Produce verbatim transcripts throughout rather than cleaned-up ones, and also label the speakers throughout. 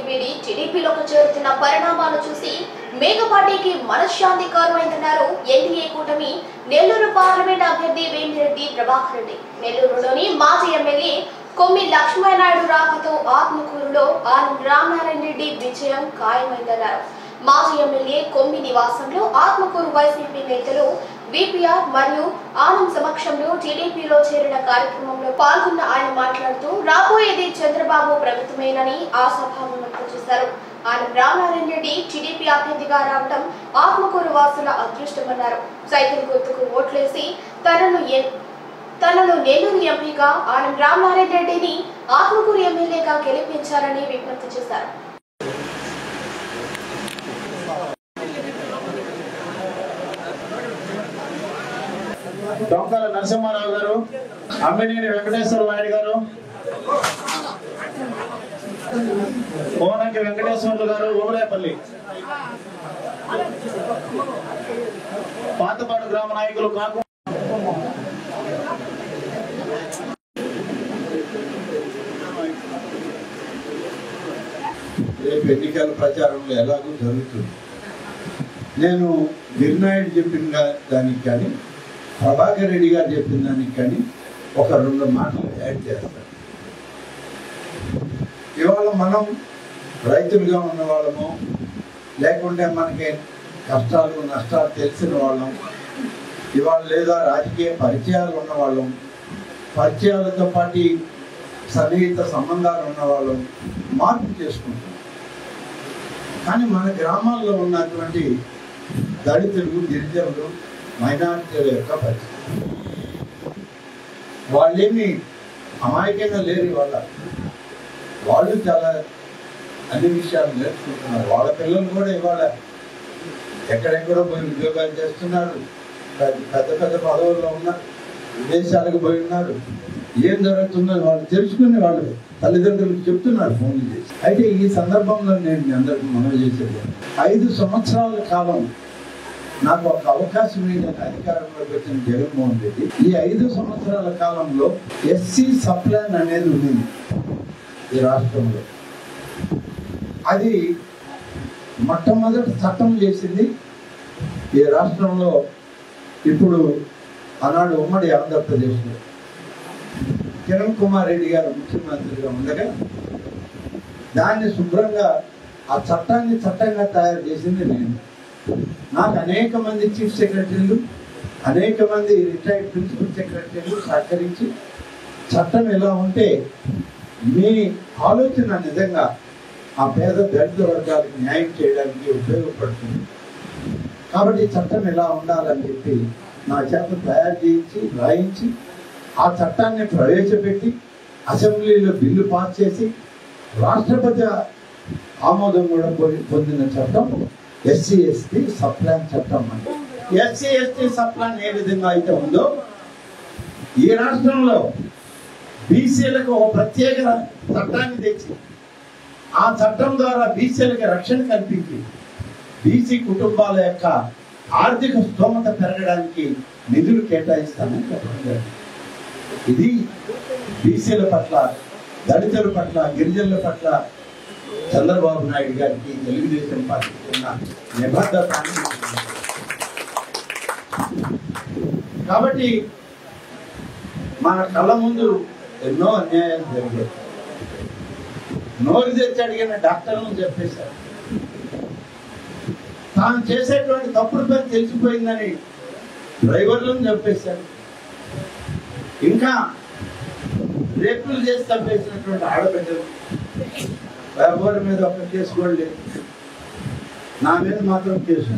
Speaker 1: వీడి టీడీపీలోకి చేరుతున్న పరిణామాలు చూసి మేకపాటికి మనశ్శాంతి కరువైందన్నారు ఎన్డీఏ కూటమి నెల్లూరు పార్లమెంట్ అభ్యర్థి వేమిరెడ్డి ప్రభాకర్ రెడ్డి. నెల్లూరులోని మాజీ ఎమ్మెల్యే కొమ్మి లక్ష్మీనాయుడు రాకతో ఆత్మకూరులో ఆనం రామనారాయణ రెడ్డి విజయం ఖాయమైందన్నారు. మాజీ ఎమ్మెల్యే కొమ్మి నివాసంలో ఆత్మకూరు వైసీపీ నేతలు విపిఆర్ మరియు ఆనం సమక్షంలో టీడీపీలో చేరిన కార్యక్రమంలో పాల్గొన్న ఆయన మాట్లాడుతూ రాబోయేది చంద్రబాబు ప్రభుత్వమేనని ఆశాభావం వ్యక్తం చేశారు. ఆయన రామనారాయణ రెడ్డి టీడీపీ అభ్యర్థిగా రావడం ఆత్మకూరు వాసుల అదృష్టమన్నారు. సైకిల్ గుర్తుకు ఓట్లేసి తనను తనను నెల్లూరు ఎంపీగా ఆనం రామనారాయణ రెడ్డిని ఆత్మకూరు ఎమ్మెల్యేగా గెలిపించారని విజ్ఞప్తి చేశారు.
Speaker 2: డొంకల నరసింహారావు గారు, అమ్మినేని వెంకటేశ్వర నాయుడు గారు, కోనంకి వెంకటేశ్వర్లు గారు, ఊరేపల్లి పాతపాడు గ్రామ నాయకులు కాకు
Speaker 3: రేపు ఎన్నికల ప్రచారంలో ఎలాగో జరుగుతుంది. నేను గిరినాయుడు చెప్పిన దానికి కానీ ప్రభాకర్ రెడ్డి గారు చెప్పిన దానికి కానీ ఒక రెండు మాటలు యాడ్ చేస్తాను. ఇవాళ మనం రైతులుగా ఉన్న వాళ్ళము, లేకుంటే మనకి కష్టాలు నష్టాలు తెలిసిన వాళ్ళం, ఇవాళ లేదా రాజకీయ పరిచయాలు ఉన్నవాళ్ళం, పరిచయాలతో పాటు సన్నిహిత సంబంధాలు ఉన్నవాళ్ళం మార్పు చేసుకుంటాం. కానీ మన గ్రామాల్లో ఉన్నటువంటి దళితులు, గిరిజనులు, మైనారిటీల యొక్క పరిస్థితి, వాళ్ళేమి అమాయకంగా లేరు. వాళ్ళ వాళ్ళు చాలా అన్ని విషయాలు నేర్చుకుంటున్నారు. వాళ్ళ పిల్లలు కూడా ఇవాళ ఎక్కడెక్కడో పోయి ఉద్యోగాలు చేస్తున్నారు, పెద్ద పెద్ద పదవుల్లో ఉన్నారు, విదేశాలకు పోయి ఉన్నారు. ఏం జరుగుతుందో వాళ్ళు తెలుసుకుని వాళ్ళు తల్లిదండ్రులకు చెప్తున్నారు ఫోన్లు చేసి. అయితే ఈ సందర్భంలో నేను మీ అందరికి మనవి చేసేది, ఐదు సంవత్సరాల కాలం నాకు ఒక అవకాశం ఏంటంటే అధికారంలోకి వచ్చిన జగన్మోహన్ రెడ్డి ఈ ఐదు సంవత్సరాల కాలంలో ఎస్సీ సప్లాన్ అనేది ఉంది ఈ రాష్ట్రంలో. అది మొట్టమొదటి చట్టం చేసింది ఈ రాష్ట్రంలో. ఇప్పుడు ఆనాడు ఉమ్మడి ఆంధ్రప్రదేశ్లో కిరణ్ కుమార్ రెడ్డి గారు ముఖ్యమంత్రిగా ఉండగా దాన్ని శుభ్రంగా ఆ చట్టాన్ని చట్టంగా తయారు చేసింది నేను. నాకు అనేక మంది చీఫ్ సెక్రటరీలు, అనేక మంది రిటైర్డ్ ప్రిన్సిపల్ సెక్రటరీలు సహకరించి చట్టం ఎలా ఉంటే మీ ఆలోచన నిజంగా ఆ పేద దళిత వర్గాలకు న్యాయం చేయడానికి ఉపయోగపడుతుంది. కాబట్టి చట్టం ఎలా ఉండాలని చెప్పి నా చేత తయారు చేయించి రాయించి ఆ చట్టాన్ని ప్రవేశపెట్టి అసెంబ్లీలో బిల్లు పాస్ చేసి రాష్ట్రపతి ఆమోదం కూడా పొందిన చట్టం ఎస్సీ ఎస్టీ సప్లాన్ చట్టం. అంటే ఎస్సీ ఎస్టీ సప్లాన్ ఏ విధంగా అయితే ఉందో ఈ రాష్ట్రంలో బీసీలకు ఒక ప్రత్యేక చట్టాన్ని తెచ్చి ఆ చట్టం ద్వారా బీసీలకు రక్షణ కల్పించి బీసీ కుటుంబాల యొక్క ఆర్థిక స్తోమత పెరగడానికి నిధులు కేటాయిస్తామని చెప్పడం. ఇది బీసీల పట్ల, దళితుల పట్ల, గిరిజనుల పట్ల చంద్రబాబు నాయుడు గారికి తెలుగుదేశం పార్టీ ఉన్న నిబద్ధత. కాబట్టి మన కళ్ళ ముందు ఎన్నో అన్యాయాలు జరిగాయి. నోరు తెచ్చి అడిగిన డాక్టర్లను చెప్పేశారు. తాను చేసేటువంటి తప్పుడు పని తెలిసిపోయిందని డ్రైవర్లను చెప్పేశారు. ఇంకా రేపులు చేసి చంపేసినటువంటి ఆడబిడ్డలు ఎవరి మీద ఒక కేసు కూడా లేదు, నా మీద మాత్రం కేసు.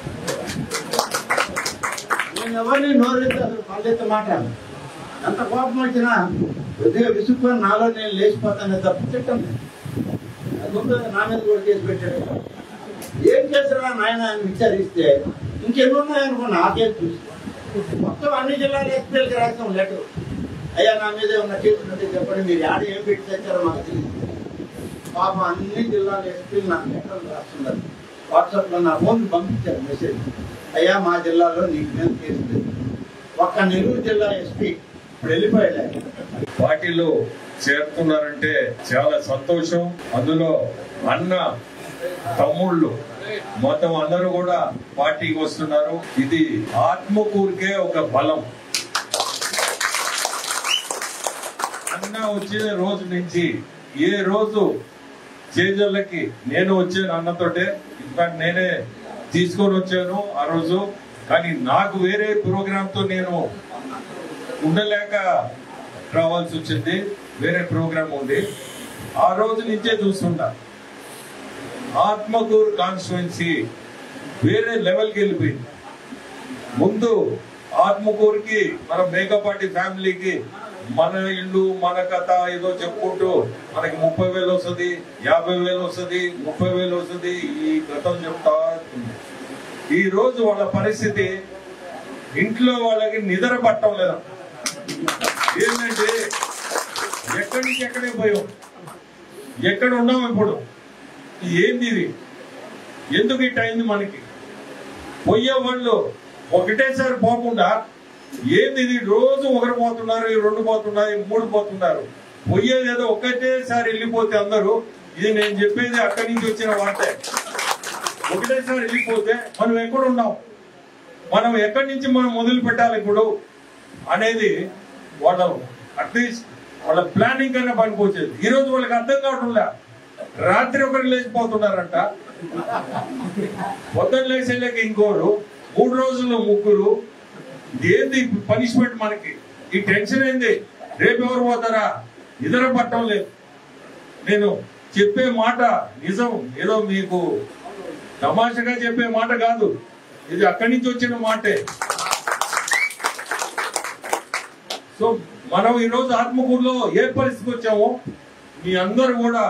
Speaker 3: నేను ఎవరిని నోరెత్తి అసలు పల్లెత్త మాట ఎంత కోపం వచ్చినా కొద్దిగా విసుక్కొని నాలో నేను లేచిపోతానే తప్పు తిట్టం. నా మీద కూడా కేసు పెట్టాడు. ఏం చేసినా నాయన ఆయన విచారిస్తే ఇంకెన్ని ఉన్నాయనుకున్నా ఆ కేసు చూసి మొత్తం అన్ని జిల్లాల ఎస్పీలకి రాస్తాం లెటర్. అయ్యా నా మీద ఉన్న కేసులు ఉంటే చెప్పండి, మీరు ఆడ ఏం పెట్టి తెచ్చారో మాకు తెలియదు. పాపం అన్ని జిల్లాల ఎస్పీలు నాకు లెటర్లు రాస్తున్నారు. వాట్సాప్లో నా ఫోన్ పంపించారు మెసేజ్, అయ్యా మా జిల్లాలో నీకు మీద కేసు లేదు. ఒక్క నెల్లూరు జిల్లా ఎస్పీ ఇప్పుడు వెళ్ళిపోయాడు. వాటిలో
Speaker 4: చేరుతున్నారంటే చాలా సంతోషం. అందులో అన్న తమ్ముళ్ళు మొత్తం అందరూ కూడా పార్టీకి వస్తున్నారు. ఇది ఆత్మకూరుకే ఒక బలం. అన్న వచ్చిన రోజు నుంచి ఏ రోజు చేజల్లకి నేను వచ్చాను అన్నతోటే, ఇంకా నేనే తీసుకొని వచ్చాను ఆ రోజు. కానీ నాకు వేరే ప్రోగ్రామ్ తో నేను ఉండలేక రావాల్సి వచ్చింది, వేరే ప్రోగ్రామ్ ఉంది. ఆ రోజు నుంచే చూస్తుంటా ఆత్మకూరు కాన్స్టిట్యుయెన్సీ వేరే లెవెల్కి వెళ్ళిపోయింది. ముందు ఆత్మకూరుకి మన మేకపాటి ఫ్యామిలీకి మన ఇల్లు మన కథ ఏదో చెప్పుకుంటూ మనకి ముప్పై వేలు వస్తుంది, యాభై వేలు వస్తుంది, ముప్పై వేలు వస్తుంది, ఈ కథలు చెప్తా. ఈ రోజు వాళ్ళ పరిస్థితి ఇంట్లో వాళ్ళకి నిద్ర పట్టడం లేదా. ఏంటంటే ఎక్కడి నుంచి ఎక్కడే పోయాం, ఎక్కడ ఉన్నాం ఇప్పుడు, ఏంది ఇది, ఎందుకు ఇట్ అయింది మనకి. పోయే వాళ్ళు ఒకటేసారి పోకుండా ఏంది ఇది, రోజు ఒకరు పోతున్నారు, రెండు పోతున్నారు, మూడు పోతున్నారు. పోయేది ఏదో ఒకటేసారి వెళ్ళిపోతే అందరూ, ఇది నేను చెప్పేది అక్కడి నుంచి వచ్చిన వార్తే. ఒకటేసారి వెళ్ళిపోతే మనం ఎక్కడ ఉన్నాం, మనం ఎక్కడి నుంచి మనం మొదలు పెట్టాలి ఇప్పుడు అనేది వాళ్ళ అట్లీస్ట్ వాళ్ళ ప్లానింగ్ కన్నా పనిపోచేది. ఈ రోజు వాళ్ళకి అర్థం కావట్లే. రాత్రి ఒకరు లేచిపోతున్నారంట, పొద్దున్న లేచేళ్ళకి ఇంకోరు, మూడు రోజుల్లో ముగ్గురు. ఏంది పనిష్మెంట్ మనకి, ఈ టెన్షన్ ఏంది, రేపు ఎవరు పోతారా, నిద్ర పట్టడం లేదు. నేను చెప్పే మాట నిజం, ఏదో మీకు తమాషగా చెప్పే మాట కాదు, ఇది అక్కడి నుంచి వచ్చిన మాటే. సో మనం ఈరోజు ఆత్మకూరులో ఏ పరిస్థితికి వచ్చామో మీ అందరు కూడా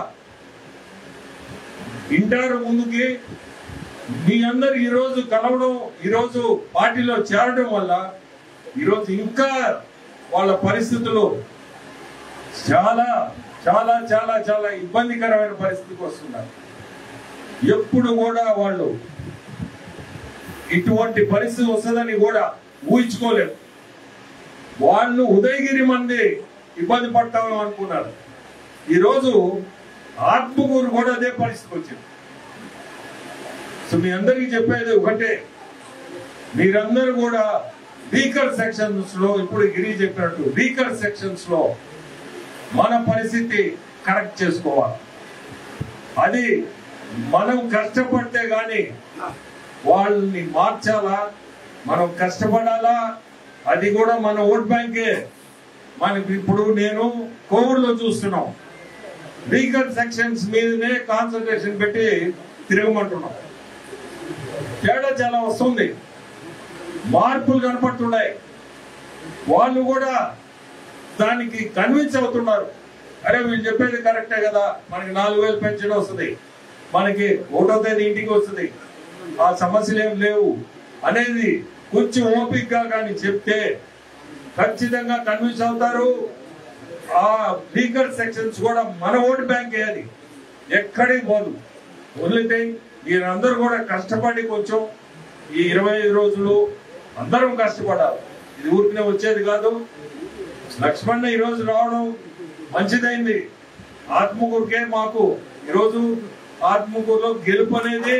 Speaker 4: ఇంటారు. ముందుకి మీ అందరు ఈరోజు కలవడం, ఈరోజు పార్టీలో చేరడం వల్ల ఈరోజు ఇంకా వాళ్ళ పరిస్థితులు చాలా చాలా చాలా చాలా ఇబ్బందికరమైన పరిస్థితికి వస్తున్నారు. ఎప్పుడు కూడా వాళ్ళు ఇటువంటి పరిస్థితి వస్తుందని కూడా ఊహించుకోలేదు. వాళ్ళు ఉదయగిరి మంది ఇబ్బంది పడతామని అనుకున్నారు. ఈరోజు ఆత్మకూరు కూడా అదే పరిస్థితికి వచ్చింది. సో మీ అందరికీ చెప్పేది ఒకటే, మీరందరూ కూడా వీకర్ సెక్షన్స్ లో, ఇప్పుడు గిరి చెప్పినట్టు వీకర్ సెక్షన్స్ లో మన పరిస్థితి కరెక్ట్ చేసుకోవాలి. అది మనం కష్టపడితే గాని వాళ్ళని మార్చాలా, మనం కష్టపడాలా. అది కూడా మన ఓట్ బ్యాంకే. మనకి ఇప్పుడు నేను కోవిడ్లో చూస్తున్నాం, వీకర్ సెక్షన్స్ మీదనే కాన్సన్ట్రేషన్ పెట్టి తిరగమంటున్నాం. తేడా చాలా వస్తుంది, మార్పులు కనపడుతున్నాయి. వాళ్ళు కూడా దానికి కన్విన్స్ అవుతున్నారు. అరే వీళ్ళు చెప్పేది కరెక్టే కదా, మనకి నాలుగు వేలు పెన్షన్ వస్తుంది, మనకి ఒకటో తేదీ ఇంటికి వస్తుంది, ఆ సమస్యలు ఏం లేవు అనేది కొంచెం ఓపికగా కానీ చెప్తే ఖచ్చితంగా కన్విన్స్ అవుతారు. ఆ వీకర్ సెక్షన్స్ కూడా మన ఓటు బ్యాంక్ అది ఎక్కడికి పోదు. వదిలితే మీరందరూ కూడా కష్టపడి కొంచెం ఈ ఇరవై ఐదు రోజులు అందరం కష్టపడాలి. ఇది ఊరికనే వచ్చేది కాదు. లక్ష్మణ ఈరోజు రావడం మంచిదైంది. ఆత్మకూరుకే మాకు ఈరోజు ఆత్మకూరులో గెలుపు అనేది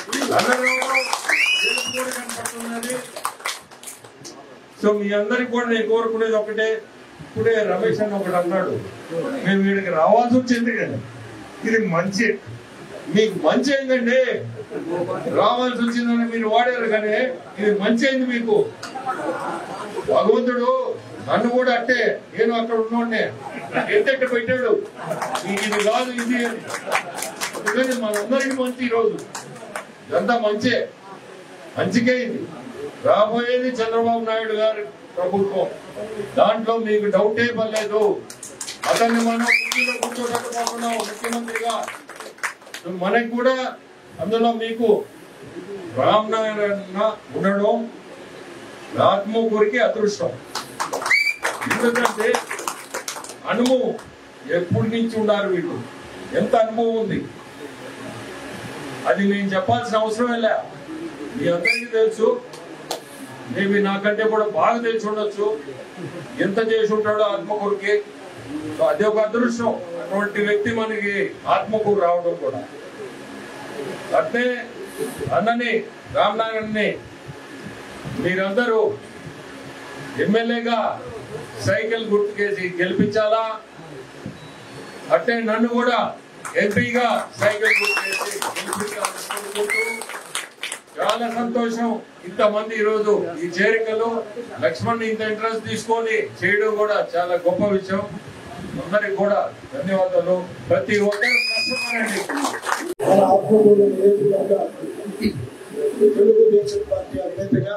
Speaker 4: కనపడుతున్నది. సో మీ అందరికి కూడా నేను కోరుకునేది ఒకటే. ఇప్పుడే రమేష్ అని ఒకటి అన్నాడు, మేము వీడికి రావాల్సి వచ్చింది కదా, ఇది మంచి, మీకు మంచి అయిందండి, రావాల్సి వచ్చిందని మీరు వాడారు కానీ ఇది మంచి అయింది మీకు. భగవంతుడు నన్ను కూడా అట్టే, నేను అక్కడ ఉన్నోడ్నే ఎత్తెట్ట పెట్టాడు, ఇది కాదు ఇది అని. అందుకని మనందరికీ మంచి. ఈరోజు ఇదంతా మంచే, మంచికే. ఇది రాబోయేది చంద్రబాబు నాయుడు గారి ప్రభుత్వం, దాంట్లో మీకు డౌటే పర్లేదు. అతన్ని మనం కుర్చీలో కూర్చోబెట్టబోతున్నాం ముఖ్యమంత్రిగా. మనకి కూడా అందులో మీకు రామనారాయణ ఉండడం ఆత్మకూరికి అదృష్టం. ఎందుకంటే అనుభవం ఎప్పటి నుంచి ఉన్నారు వీళ్ళు, ఎంత అనుభవం ఉంది అది నేను చెప్పాల్సిన అవసరం లే. మీ అందరికీ తెలుసు, మేబీ నాకంటే కూడా బాగా తెలిసి ఉండొచ్చు ఎంత చేసి ఉంటాడో ఆత్మకూరికి. సో అది ఒక అదృష్టం, అటువంటి వ్యక్తి మనకి ఆత్మకూరు రావడం కూడా. అట్లే అన్నని రామనారాయణని మీరందరూ ఎమ్మెల్యేగా సైకిల్ గుర్తుకేసి గెలిపించాలా, అట్టే నన్ను కూడా ఎంపీగా సైకిల్ గుర్తుకేసి గెలిపించాలని కోరుకుంటూ, చాలా సంతోషం ఇంతమంది ఈరోజు ఈ చేరికలు లక్ష్మణ్ ఇంత ఇంట్రెస్ట్ తీసుకొని చేయడం కూడా చాలా గొప్ప విషయం. అందరికి కూడా ధన్యవాదాలు. ప్రతి ఒక్కరు కష్టపడండి.
Speaker 5: తెలుగుదేశం పార్టీ అభ్యర్థిగా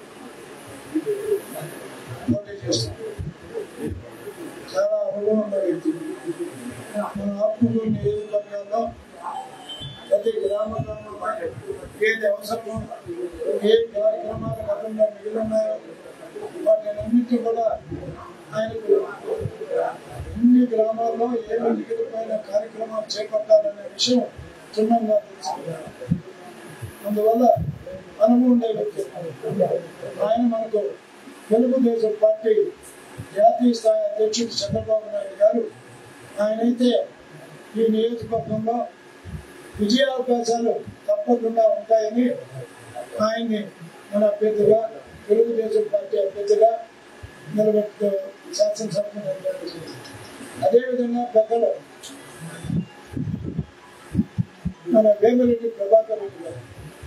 Speaker 5: పోటీ చేస్తుంది. చాలా అనుభవం వ్యక్తి. మన ఆత్మకూరు నియోజకవర్గాల్లో ప్రతి గ్రామ గ్రామంలో ఏది అవసరమో, ఏ కార్యక్రమాలు గతంలో మిగిలి ఉన్నాయో వాటిని అన్నింటి కూడా ఆయనకు అన్ని గ్రామాల్లో ఏమి మిగిలిపోయిన కార్యక్రమాలు చేపట్టాలనే విషయం క్షుణ్ణంగా తెలుసుకున్నారు. అందువల్ల అనుభవం ఉండే వ్యక్తి ఆయన. మనకు తెలుగుదేశం పార్టీ జాతీయ స్థాయి అధ్యక్షుడు చంద్రబాబు నాయుడు గారు ఆయనైతే ఈ నియోజకవర్గంలో విజయావకాశాలు తప్పకుండా ఉంటాయని ఆయన్ని మన అభ్యర్థిగా, తెలుగుదేశం పార్టీ అభ్యర్థిగా నిలబెట్టు శాసనసభకు నిలబెట్టింది. అదేవిధంగా పెద్దలు మన వేమిరెడ్డి ప్రభాకర్ రెడ్డి గారు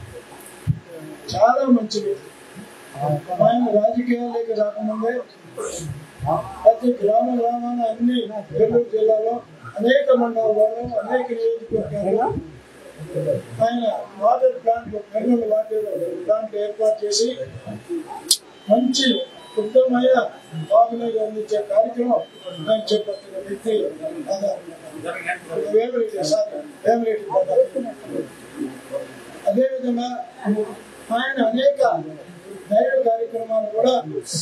Speaker 5: చాలా మంచి వ్యక్తి. ఆయన రాజకీయాల్లోకి రాకముందే ప్రతి గ్రామ గ్రామాన అన్ని నెల్లూరు జిల్లాలో అనేక మండలాల్లో అనేక నియోజకవర్గాల్లో ఆయన water plant Kurnool water plant ఏర్పాటు చేసి మంచి ఉత్తమమైన బాగునీరు అందించే కార్యక్రమం ఆయన చేపట్టిన వ్యక్తి వేమిరెడ్డి సార్ వేమిరెడ్డి ప్రభాకర్. అదేవిధంగా ఆయన అనేక దైవ కార్యక్రమాలు కూడా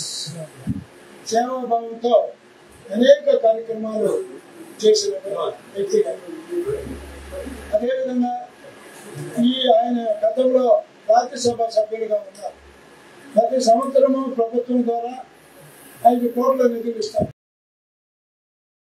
Speaker 5: సేవాభావంతో అనేక కార్యక్రమాలు చేసిన వ్యక్తిగా. అదేవిధంగా ఈ ఆయన గతంలో రాజ్యసభ సభ్యులుగా ఉన్నారు. ప్రతి సంవత్సరము ప్రభుత్వం ద్వారా ఐదు కోట్ల నిధులు ఇస్తారు.